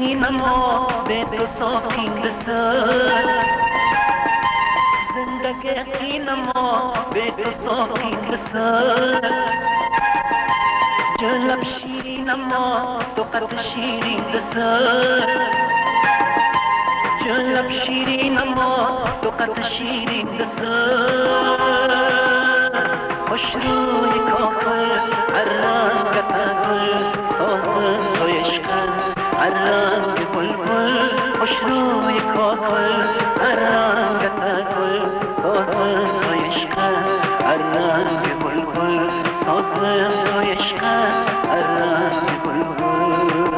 یقینم و به تو ساخته سر زندگی یقینم و به تو ساخته سر جلب شیرینم و تو قد شیرین دسر جلب شیرینم و تو قد شیرین دسر خوش روی کافر هر رنگ تگل ساز به توی عشقم هر رنگ بلبل خوش روی کافر هر رنگ تگل ساز به توی عشقم هر رنگ بلبل ساز به توی عشقم هر رنگ بلبل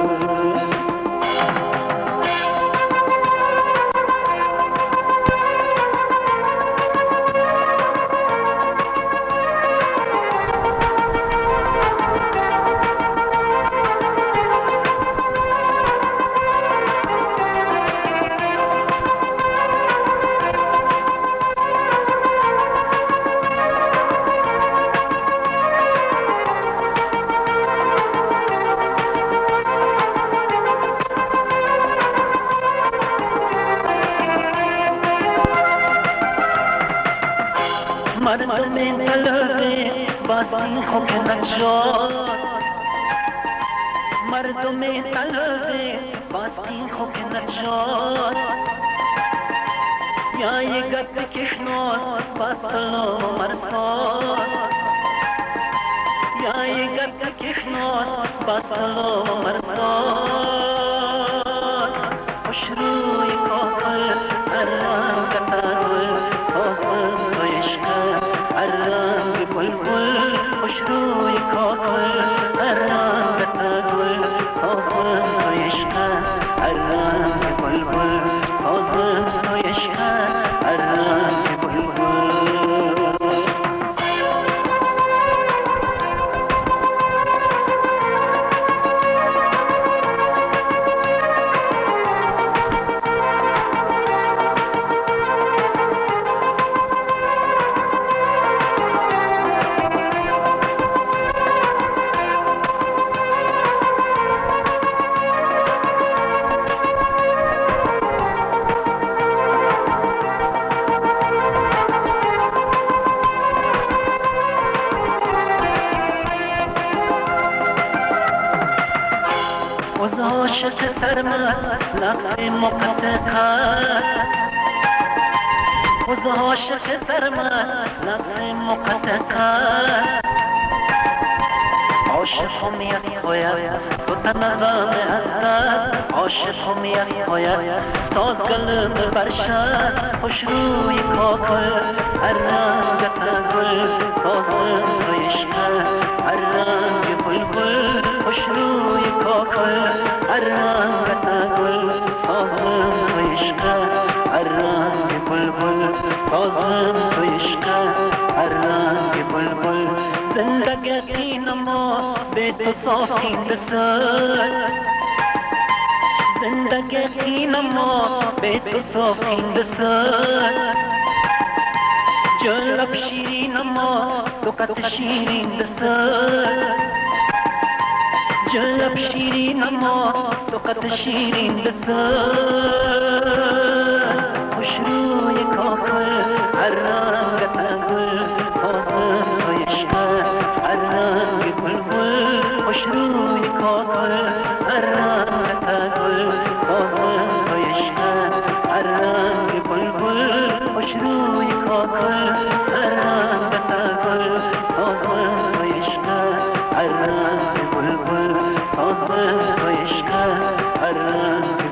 مردم طلبه باستی خوک نجاست مردم طلبه باستی خوک نجاست یا یه گد کشناس باستلو مرساس یا یه گد کشناس باستلو مرساس خوش روی کافر هر رنگ تگل ساز به توی عشقم هر رنگ بلبل خوش روی کافر هر رنگ تگل ساز به توی عشقم هر رنگ بلبل ساز به توی عشقم هر رنگ بلبل وز عاشق سرمست لفظ مقدق است وز عاشق سرمست لفظ مقدق است عاشقم از پای است تو تنغم از دست عاشقم از پای است ساز قلب برش است خوش روی کاکل هر رنگ تگل ساز توی عشقم هر رنگ بلبل خوش روی کاکل هر رنگ تگل ساز توی عشقم هر رنگ بلبل ساز توی عشقم هر رنگ بلبل زندگی یقینم و به تو ساخته سر زندگی یقینم و به تو ساخته سر جلب شیرینم و تو قد شیرین دسر جلب شیرینم و تو قد شیرین دسر خوش روی کاکل هر رنگ تگل ساز به توی عشقم هر رنگ بلبل خوش روی کاکل هر رنگ تگل ساز به توی عشقم هر رنگ بلبل خوش روی کاکل هر رنگ تگل ساز به توی عشقم هر رنگ بلبل ساز به توی عشقم هر رنگ